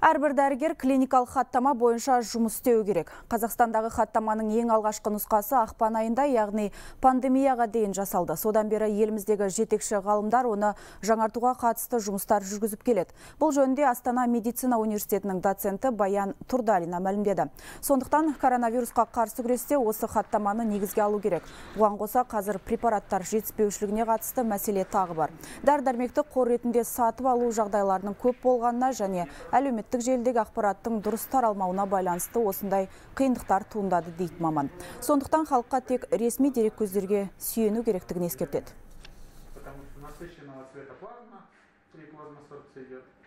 Әрбір дәрігер клиникалық хаттама бойынша жұмыс істеу керек. Қазақстандағы хаттаманың ең алғашқы нұсқасы ақпан айында, яғни пандемияға дейін жасалды. Содан бері еліміздегі жетекші ғалымдар оны жаңартуға қатысты жұмыстар жүргізіп келеді. Бұл жөнінде Астана медицина университетінің доценті Баян Турдалина мәлімдеді. Сондықтан коронавирусқа қарсы күресте осы хаттаманы негізге алу керек. Бұған қоса қазір препараттар жетіспеушілігіне қатысты мәселе тағы бар. Дәрі-дәрмекті қор ретінде сатып алу жағдайларының көп болғанына және әлеуметтік желідегі ақпараттың дұрыс таралмауына байланысты осындай қиындықтар туындады дейді маман. Сондықтан халыққа тек ресми дереккөздерге сүйену керектігін ескертеді.